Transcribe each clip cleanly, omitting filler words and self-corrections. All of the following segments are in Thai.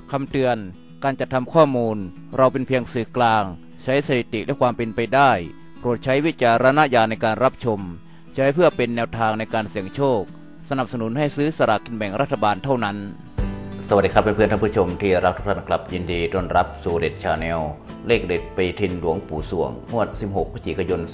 คำเตือนการจัดทำข้อมูลเราเป็นเพียงสื่อกลางใช้สถิติและความเป็นไปได้โปรดใช้วิจารณญาณในการรับชมใช้เพื่อเป็นแนวทางในการเสี่ยงโชคสนับสนุนให้ซื้อสลากกินแบ่งรัฐบาลเท่านั้นสวัสดีครับเพื่อนๆท่านผู้ชมที่รักทุกท่านครับยินดีต้อนรับสู่เด็ดชาแนลเลขเด็ดไปทินหลวงปู่สวงงวด16พฤศจิกายน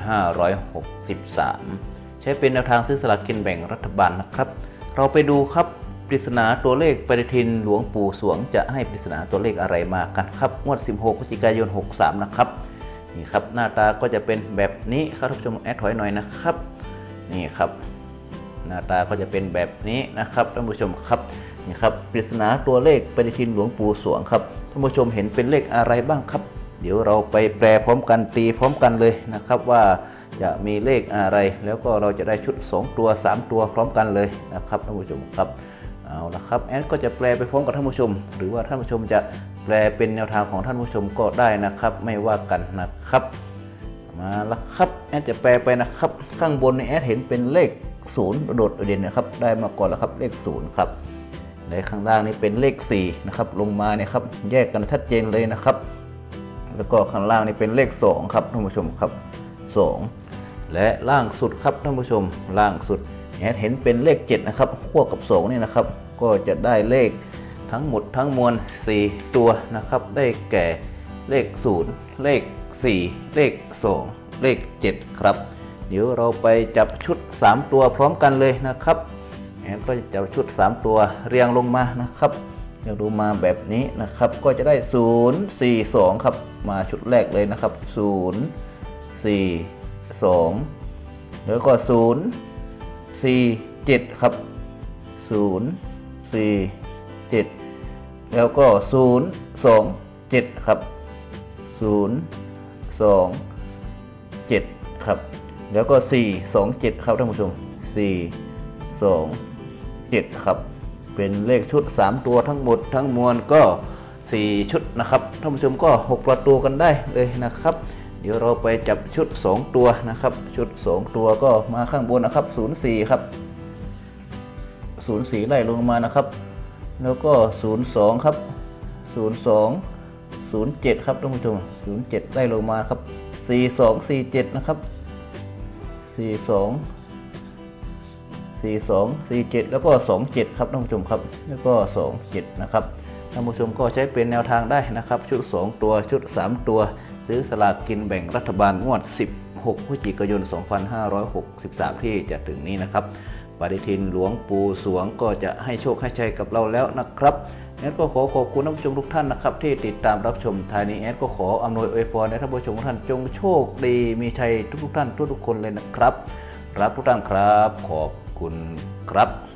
2563ใช้เป็นแนวทางซื้อสลากกินแบ่งรัฐบาลนะครับเราไปดูครับปริศนาตัวเลขปฏิทินหลวงปู่สวงจะให้ปริศนาตัวเลขอะไรมากันครับงวด16พฤศจิกายน63นะครับนี่ครับหน้าตาก็จะเป็นแบบนี้ครับท่านผู้ชมแอดถอยหน่อยนะครับนี่ครับหน้าตาก็จะเป็นแบบนี้นะครับท่านผู้ชมครับนี่ครับปริศนาตัวเลขปฏิทินหลวงปู่สวงครับท่านผู้ชมเห็นเป็นเลขอะไรบ้างครับเดี๋ยวเราไปแปลพร้อมกันตีพร้อมกันเลยนะครับว่าจะมีเลขอะไรแล้วก็เราจะได้ชุด2ตัว3ตัวพร้อมกันเลยนะครับท่านผู้ชมครับเอาละครับแอดก็จะแปลไปพร้อมกับท่านผู้ชมหรือว่าท่านผู้ชมจะแปลเป็นแนวทางของท่านผู้ชมก็ได้นะครับไม่ว่ากันนะครับมาละครับแอดจะแปลไปนะครับข้างบนในแอดเห็นเป็นเลข0โดดเด่นนะครับได้มาก่อนแล้วครับเลข0ครับในข้างล่างนี้เป็นเลข4นะครับลงมาเนี่ยครับแยกกันชัดเจนเลยนะครับแล้วก็ข้างล่างนี่เป็นเลข2ครับท่านผู้ชมครับ2และล่างสุดครับท่านผู้ชมล่างสุดแอดเห็นเป็นเลข7นะครับควบกับ2นี่นะครับก็จะได้เลขทั้งหมดทั้งมวล4ตัวนะครับได้แก่เลข0เลข4เลข2เลข7ครับเดี๋ยวเราไปจับชุด3ตัวพร้อมกันเลยนะครับแอนก็จะจับชุด3ตัวเรียงลงมานะครับเรียงลงมาแบบนี้นะครับก็จะได้0 4 2ครับมาชุดแรกเลยนะครับ0 4 2แล้วก็0 4 7ครับ0 4 7แล้วก็0 2 7ครับ0 2 7ครับแล้วก็4 2 7ครับท่านผู้ชม4 2 7ครับเป็นเลขชุด3ตัวทั้งหมดทั้งมวลก็4ชุดนะครับท่านผู้ชมก็6ประตูกันได้เลยนะครับเดี๋ยวเราไปจับชุด2ตัวนะครับชุด2ตัวก็มาข้างบนนะครับ04ครับ04ไล่ลงมานะครับแล้วก็02ครับ02 07ครับท่านผู้ชม07ไล่ลงมาครับ4247นะครับ4247แล้วก็27ครับท่านผู้ชมครับแล้วก็27นะครับท่านผู้ชมก็ใช้เป็นแนวทางได้นะครับชุด2ตัวชุด3ตัวซื้อสลากกินแบ่งรัฐบาลงวด16พฤศจิกายน2563ที่จะถึงนี้นะครับปฏิทินหลวงปู่สวงก็จะให้โชคให้ชัยกับเราแล้วนะครับแอดก็ขอขอบคุณท่านผู้ชมทุกท่านนะครับที่ติดตามรับชมท้ายนี้แอดก็ขออำนวยอวยพรให้ท่านผู้ชมทุกท่านจงโชคดีมีชัยทุกท่านทุกคนเลยนะครับรับทุกท่านครับขอบคุณครับ